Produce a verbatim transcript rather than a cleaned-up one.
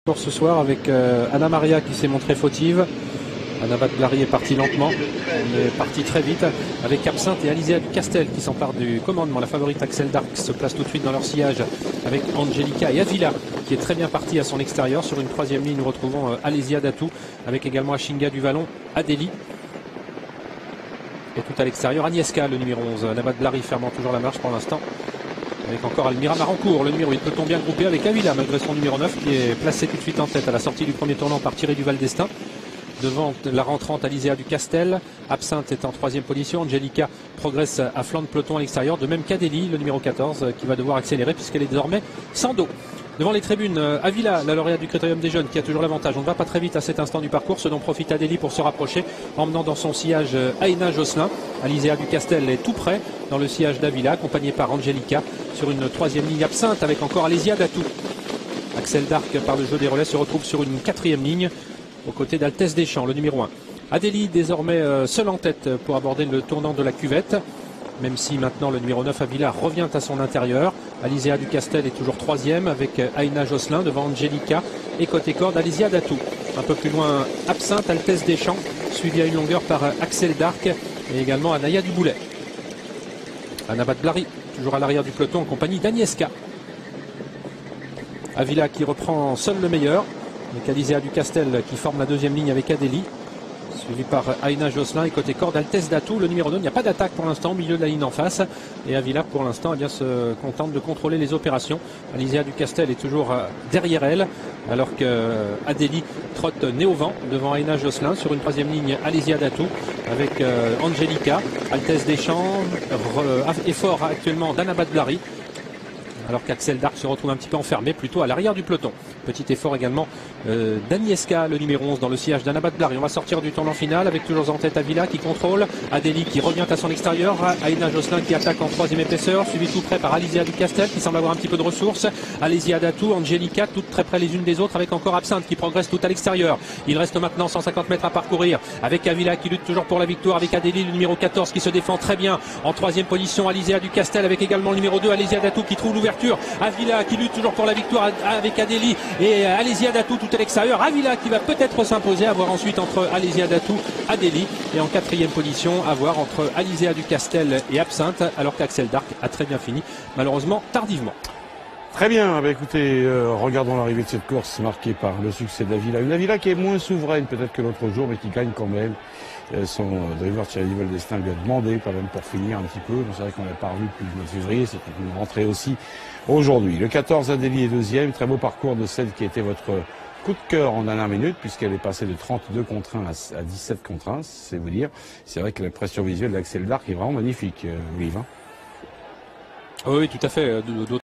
Ce soir avec euh, Anna Maria qui s'est montrée fautive. Anna Badlari est partie lentement, on est parti très vite avec Absinthe et Alizéa du Castel qui s'emparent du commandement. La favorite Axel Dark se place tout de suite dans leur sillage avec Angelica et Avila qui est très bien parti à son extérieur. Sur une troisième ligne nous retrouvons euh, Alésia Datou avec également Ashinga du Vallon, Adélie. Et tout à l'extérieur Agnieszka le numéro onze. Anna Badlari fermant toujours la marche pour l'instant. Avec encore Almira Marancourt, le numéro huit, peut-on bien grouper avec Avila malgré son numéro neuf qui est placé tout de suite en tête à la sortie du premier tournant par Thierry Duval d'Estaing. Devant la rentrante Alizéa du Castel, Absinthe est en troisième position, Angelica progresse à flanc de peloton à l'extérieur, de même qu'Adélie, le numéro quatorze, qui va devoir accélérer puisqu'elle est désormais sans dos. Devant les tribunes, Avila, la lauréate du Critérium des Jeunes, qui a toujours l'avantage. On ne va pas très vite à cet instant du parcours, ce dont profite Adélie pour se rapprocher, emmenant dans son sillage Aïna Josselin. Alizéa du Castel est tout près dans le sillage d'Avila, accompagné par Angelica, sur une troisième ligne Absinthe, avec encore Alésia Datou. Axel Dark, par le jeu des relais, se retrouve sur une quatrième ligne, aux côtés d'Altesse Deschamps, le numéro un. Adélie, désormais euh, seul en tête pour aborder le tournant de la cuvette, même si maintenant le numéro neuf Avila revient à son intérieur. Alizéa du Castel est toujours troisième avec Aïna Josselin devant Angelica et côté corde Alésia Datou. Un peu plus loin Absinthe, Altesse Deschamps, suivi à une longueur par Axel Dark et également Anaya Duboulet. Anna Badlari, toujours à l'arrière du peloton en compagnie d'Agnieszka. Avila qui reprend seul le meilleur, avec Alizéa du Castel qui forme la deuxième ligne avec Adélie, suivi par Aïna Josselin et côté corde Altesse Datou, le numéro deux. Il n'y a pas d'attaque pour l'instant au milieu de la ligne en face. Et Avila pour l'instant eh bien, se contente de contrôler les opérations. Alizéa du Castel est toujours derrière elle, alors qu'Adélie trotte nez au vent devant Aïna Josselin. Sur une troisième ligne, Alizéa Datou avec euh, Angelica, Altesse Deschamps, effort actuellement d'Anna Badlari. Alors qu'Axel Dark se retrouve un petit peu enfermé, plutôt à l'arrière du peloton. Petit effort également euh, d'Agnieszka, le numéro onze, dans le sillage d'Anna Badlari. On va sortir du tournant final avec toujours en tête Avila qui contrôle. Adélie qui revient à son extérieur. Aïna Josselin qui attaque en troisième épaisseur, suivi tout près par Alizéa du Castel qui semble avoir un petit peu de ressources. Alésia Datou, Angelica, toutes très près les unes des autres avec encore Absinthe qui progresse tout à l'extérieur. Il reste maintenant cent cinquante mètres à parcourir avec Avila qui lutte toujours pour la victoire, avec Adélie, le numéro quatorze qui se défend très bien. En troisième position, Alizéa du Castel avec également le numéro deux, Alésia Datou qui trouve l'ouverture. Avila qui lutte toujours pour la victoire avec Adélie et Alésia Datou tout à l'extérieur. Avila qui va peut-être s'imposer, à voir ensuite entre Alésia Datou, Adélie, et en quatrième position à voir entre Alizéa du Castel et Absinthe, alors qu'Axel Dark a très bien fini, malheureusement tardivement. Très bien, bah écoutez, euh, regardons l'arrivée de cette course marquée par le succès d'Avila. Une Avila qui est moins souveraine peut-être que l'autre jour, mais qui gagne quand même. Euh, son euh, driver Thierry Duval d'Estaing lui a demandé quand même pour finir un petit peu. C'est vrai qu'on l'a pas revu depuis le mois de février, c'est une rentrée aussi aujourd'hui. Le quatorze, Adélie est deuxième, très beau parcours de celle qui était votre coup de cœur en dernière minute, puisqu'elle est passée de trente-deux contre un à dix-sept contre un, c'est vous dire. C'est vrai que la pression visuelle d'Axel Dark est vraiment magnifique, euh, Yves. Hein. Oui, tout à fait.